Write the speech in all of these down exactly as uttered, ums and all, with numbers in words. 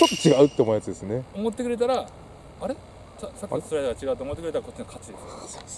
ちょっと違うって思うやつですね。 思ってくれたら、あれさっきのスライダーが違うと思ってくれたらこっちの勝ちです。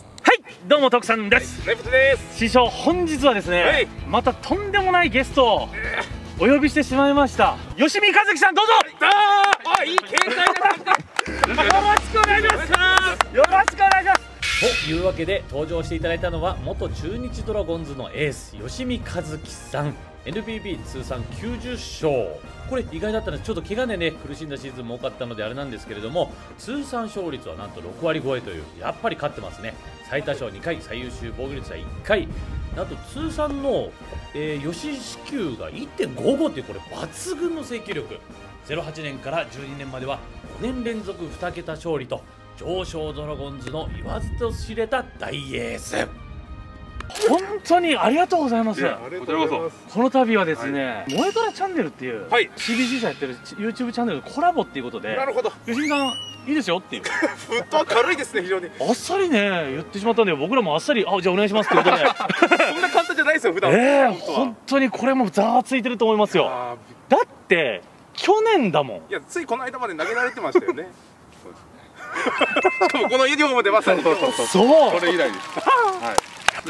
はい、どうも徳さんです。 ネプトです。 師匠、本日はですね、はい、またとんでもないゲストをお呼びしてしまいました。吉見和樹さん、どうぞ。 あ、いい携帯だ。よろしくお願いします。 よろしくお願いします。 というわけで登場していただいたのは元中日ドラゴンズのエース吉見和樹さん。 エヌピービー 通算きゅうじゅっしょう。これ意外だったのでちょっと怪我でね苦しんだシーズンも多かったのであれなんですけれども、通算勝率はなんとろくわり超えという、やっぱり勝ってますね。最多勝にかい、最優秀防御率はいっかい、あと通算の、えー、吉四球が いってんごご っていう、これ抜群の制球力。ゼロはちねんからじゅうにねんまではごねん連続に桁勝利と常勝ドラゴンズの言わずと知れた大エース。 本当にありがとうございます。 こちらこそ。 この度はですね、萌えドラチャンネルっていう、 はい、 シービージー 社やってる ユーチューブ チャンネルのコラボっていうことで、 なるほど、 吉見さんいいですよっていうフットは軽いですね、非常にあっさりね言ってしまったんで、僕らもあっさり、あ、じゃあお願いしますってことでそんな簡単じゃないですよ普段。 ええー、本当にこれもざわついてると思いますよ。だって去年だもん。 いや、ついこの間まで投げられてましたよねしかもこのユニフォームでまさにそうこれ以来です。はい、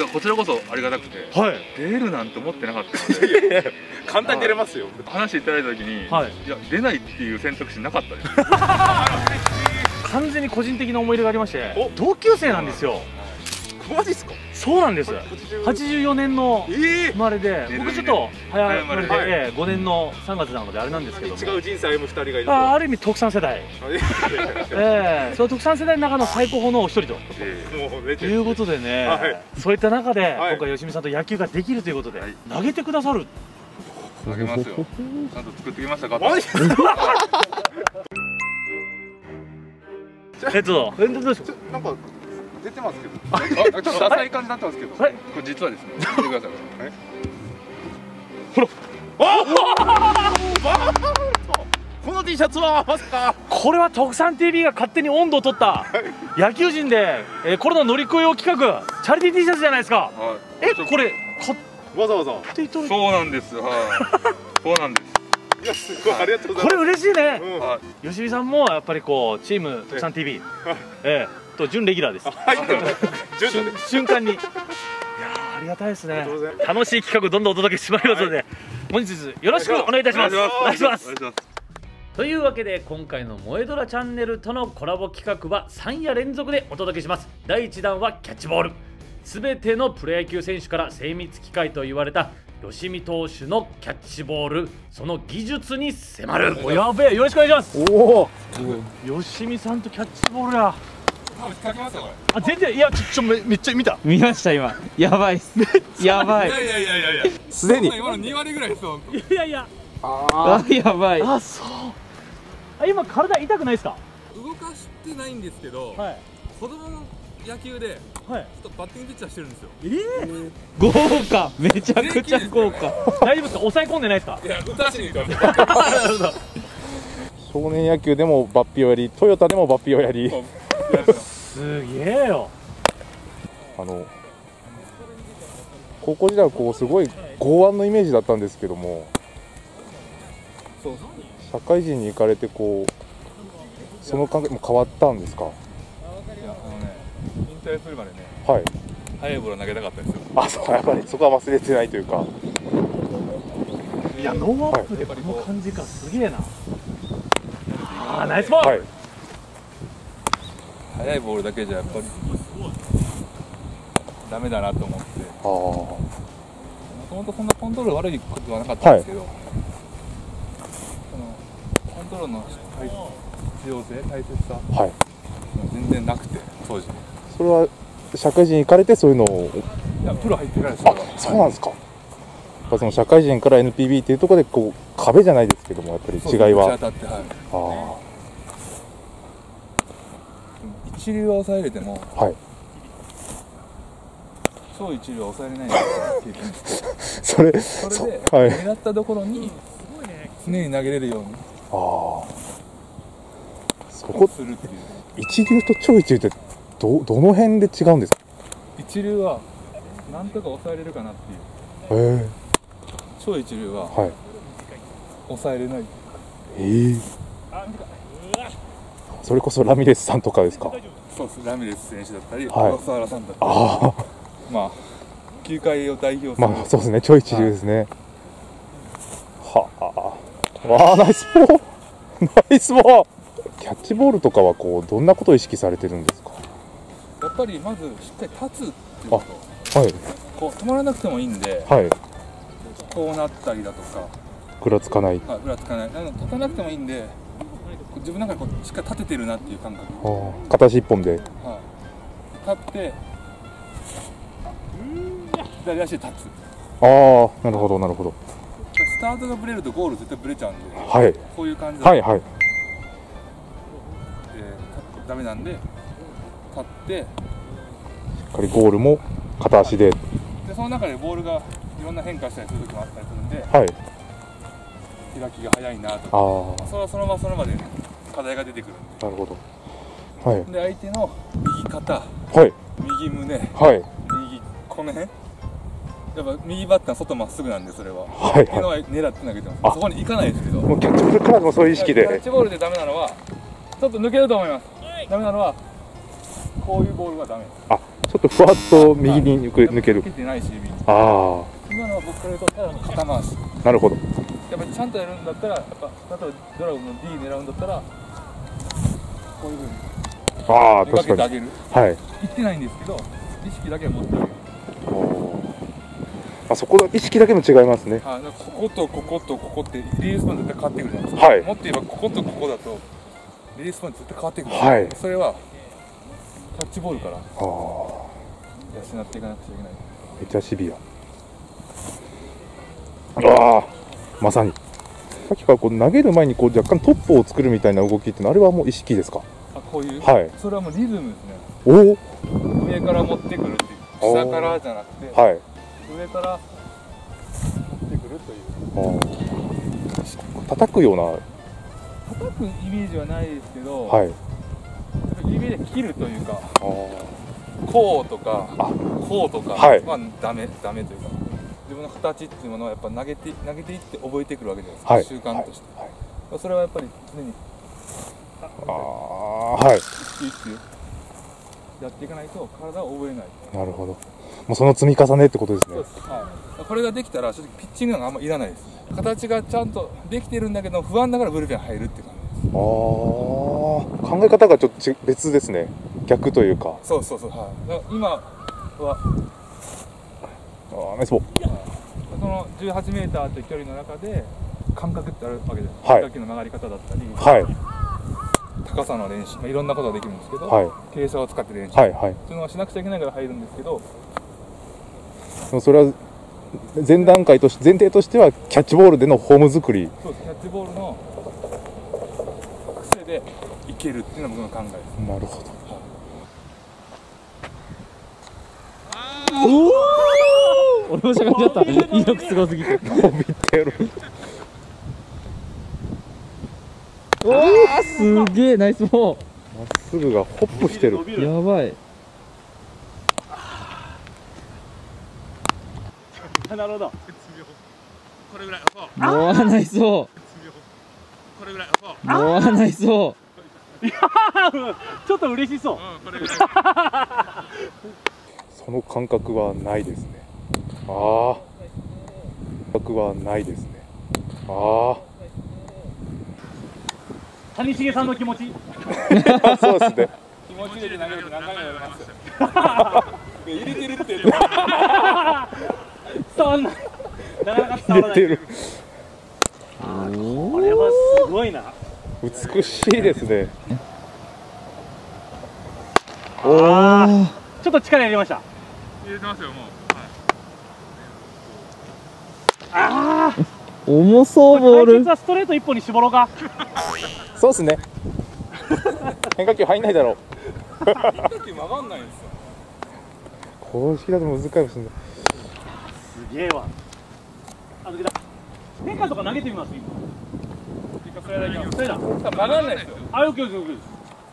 こちらこそありがたくて、はい、出るなんて思ってなかったのでいやいや簡単に出れますよ。話していただいた時に、はい、いや出ないっていう選択肢なかったです完全に個人的な思い入れがありまして、同級生なんですよ。 マジっすか？そうなんです。はちじゅうよねんの生まれで、僕ちょっと早生まれでごねんのさんがつなのであれなんですけども、 違う人生歩むふたりがいる。 あある意味特産世代、ええ、その特産世代の中の最高峰のお一人ということでね、そういった中で今回吉見さんと野球ができるということで投げてくださる。 投げますよ。ちゃんと作ってきましたか？ えっとどうでしょう。 なんか出てますけど、ちょっとダサい感じになってますけど、これ実はですね、見てください。ほら、この T シャツはまさか。 これは特産 ティービー が勝手に温度を取った野球人でコロナ乗り越えを企画チャリティー T シャツじゃないですか。え、これわざわざ。 そうなんです。はい。そうなんです。 いや、すごい、ありがとうございます。 これ嬉しいね。吉見さんもやっぱりこうチーム特産 ティービー、ええと準レギュラーです。瞬間に。いやありがたいですね。楽しい企画どんどんお届けしてまいりますので、本日よろしくお願いいたします。お願いします。 というわけで今回の萌えドラチャンネルとのコラボ企画はさん夜連続でお届けします。だいいちだんはキャッチボール。全てのプロ野球選手から精密機械と言われた吉見投手のキャッチボール、その技術に迫る。 お、やべえ、よろしくお願いします。おお、吉見さんとキャッチボールや。あ、全然、いや、ちょ、ちょ、め、めっちゃ見た。 見ました今。やばいっす。やばい。 いやいやいやいやいや。 すでに。 今のにわりぐらいですよ。 いやいや。 ああ、やばい。 あ、そう。あ、今体痛くないですか。 動かしてないんですけど。はい。子供の野球で。はい。ちょっとバッティングピッチャーしてるんですよ。ええ。豪華。めちゃくちゃ豪華。 大丈夫ですか。抑え込んでないですか。 いや、打たしに行くから。なるほど。 少年野球でもバッピをやり、トヨタでもバッピをやり。 すげえよ。 あの高校時代はこうすごい剛腕のイメージだったんですけども、社会人に行かれてこうその感覚も変わったんですか？いや、あのね、引退するまでね、 はい、 速いボール投げたかったですよ。 あ、そう、やっぱりそこは忘れてないというか。 いや、ノーアップでこの感じか、すげえな。ああ、ナイスボール。はい、 速いボールだけじゃやっぱりダメだなと思って、もともとそんなコントロール悪いことはなかったんですけど、はい、そのコントロールの必要性、大切さ、はい、全然なくて、当時。 それは社会人行かれてそういうのを。 いや、プロ入ってからです。あ、 そうなんですか。やっぱその社会人から エヌピービー っていうところでこう壁じゃないですけども、やっぱり違いは。 当たって、はい、あ一流は抑えれても、はい、超一流は抑えれないんだっていう経験してそれそれで、はい、狙ったところに常に投げれるように、ああ、 そこするっていう。一流と超一流ってどどの辺で違うんですか？ 一流はなんとか抑えれるかなっていう。へえ。超一流は、はい、抑えれない。ええ。 それこそラミレスさんとかですか。 そうです、ラミレス選手だったり、 はい小笠原さんだったり、 あまあ球界を代表あ、 する、 まあそうですね、超一流ですね。はあ、わあ、ナイスボールナイスボール。キャッチボールとかはこうどんなことを意識されてるんですか。 やっぱりまずしっかり立つっていうこあ、はい、 と、こう止まらなくてもいいんで、 はい、 こうなったりだとか、 ぐらつかない。 あ、裏つかない、あの立たなくてもいいんで、自分の中でこうしっかり立ててるなっていう感覚、 ああ、片足一本で。 はい、立って左足で立つ。 ああ、なるほどなるほど。 スタートがブレるとゴール絶対ブレちゃうんで、 はい、 こういう感じで、 はい、はい。 えー、ダメなんで立って、 しっかりゴールも片足で。 でその中でボールがいろんな変化したりする時もあったりするんで、 はい。 開きが早いなとか、 ああ、 それはその場その場で課題が出てくるんなるほど。はい、 で、で相手の右肩、 はい、 右胸、 はい、 右この辺、やっぱ右バッター外まっすぐなんで、それははい、 っていうのはい。 は狙って投げてます。 あそこに行かないですけど、 もうキャッチボールからでもそういう意識キャッで。 チボールでダメなのはちょっと抜けると思います。ダメなのはこういうボールがダメです。 あ、ちょっとふわっと右に抜け抜ける抜。けてないし、右にあ今のは僕から言うとただの肩回し。 あ、なるほど。 やっぱりちゃんとやるんだったら、やっぱ例えばドラゴンの D 狙うんだったらこういうふうにああ、 めが確かに。 けてあげる。 はい。 行ってないんですけど、意識だけは持ってあげる。 あ、そこの意識だけも違いますね。 はい、だからこことこことここってリリースポイント絶対変わってくるじゃないですか。 はいもっと言えばこことここだとリリースポイント絶対変わってくる。 はいそれはキャッチボールからああ、 養っていかなくちゃいけない。 めっちゃシビア。ああ、まさに。さっきからこう投げる前にこう若干トップを作るみたいな動きってのあれはもう意識ですか。 あ、こういう、 はい。 それはもうリズムですね。 おお。 上から持ってくるっていう、下からじゃなくて、 はい。 上から持ってくるという。 ああ。叩くような。 叩くイメージはないですけど、 はい。 指で切るというか、 ああ。 こうとかあこうとかはいはダメ、ダメというか、自分の形っていうものをやっぱ投げて投げていって覚えてくるわけじゃないですか、 はい。 習慣として、 はい。 それはやっぱり常にああ、はい。 意識してやっていかないと体を覚えない。 なるほど。もうその積み重ねってことですね。 そうです、はい、これができたら正直ピッチングなんかあんまいらないです。形がちゃんとできてるんだけど不安だからブルペン入るっていう感じです。 ああ、考え方がちょっとち別ですね。逆というか。 そうそうそう、はい、だから今はああ、ナイスボール。 そのじゅうはちメーターという距離の中で感覚ってあるわけです。 はい変化球の曲がり方だったり、 はい。 高さの練習、まあ、いろんなことができるんですけど、 はい。 傾斜を使って練習、 はい。はい。 そういうのはしなくちゃいけないから入るんですけど、 でもそれは前段階として前提としてはキャッチボールでのフォーム作り。 そうです、キャッチボールの癖でいけるっていうのが僕の考えです。 なるほど。 俺もしゃがんじゃった。威力すごすぎて。 伸びてる。 おお、すげえナイスボーまっすぐがホップしてる。 ル。やばい。 なるほど。 これぐらい、そう。 もうナイスボー。 これぐらい、そう。 もうナイスボー。 いやー、ちょっと嬉しそう。 うん、これぐらい。 その感覚はないですね。ああ。感覚はないですね。ああ。 谷繁さんの気持ち。 そうですね。 気持ち入れて投げると何回も言われましたよ。入れてるって伝わんない。なかなか伝わらない。 入れてる。 これはすごいな。 美しいですね。 おお。 ちょっと力入れました。 入れてますよ、もう。 ああ。 重そうボール解説。はストレート一本に絞ろうか。 そうですね。変化球入んないだろう。 変化球曲がんないんですよ。 公式だと難しいですね。 すげえわ。あ、抜けた。変化とか投げてみます今。 一回スライダーいきます。 スライダー。 多分曲がんないですよ。 あ、オッケーオッケーオッケー。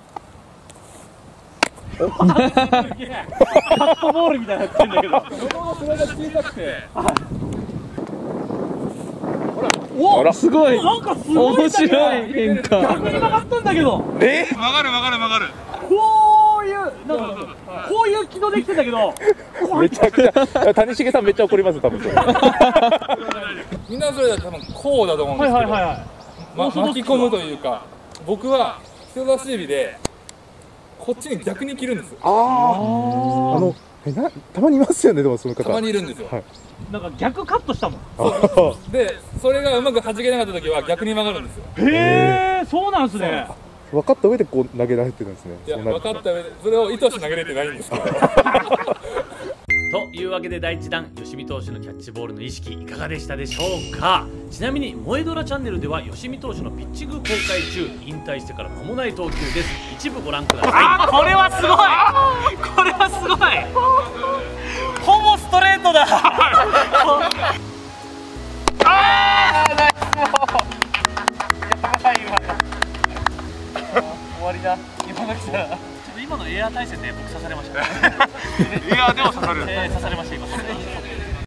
すげえ。カットボールみたいになってんだけど。 横のスライダー小さくて、ほら。 おすごいなんかすごい面白い変化。 逆に曲がったんだけど、 え曲がる曲がる曲がる。 こういうなんかこういう軌道できてんだけど、 めちゃくちゃ谷繁さんめっちゃ怒りますよ多分それ。 みんなそれだと多分こうだと思うんですけど、 はいはいはいはい、 ま、巻き込むというか、僕は人差し指でこっちに逆に切るんですよ。 あああのえなたまにいますよねでもその方。 たまにいるんですよ。 はいなんか逆カットしたもん。 でそれがうまく弾けなかった時は逆に曲がるんですよ。 へえ、そうなんすね。 分かった上でこう投げられてるんですね。 いやそうなる分かった上でそれを意図して投げれてないんですけど。 というわけでだいいちだん吉見投手のキャッチボールの意識いかがでしたでしょうか。ちなみに萌えドラチャンネルでは吉見投手のピッチング公開中、引退してから間もない投球です。一部ご覧ください。 あ、これはすごい、これはすごい、ほぼストレートだ。あー、ナイスボール、やばい今の終わりだ、今の来たらちょっと今のエアー対戦で僕刺されました。 いやでも刺さる。 えー、刺されました今。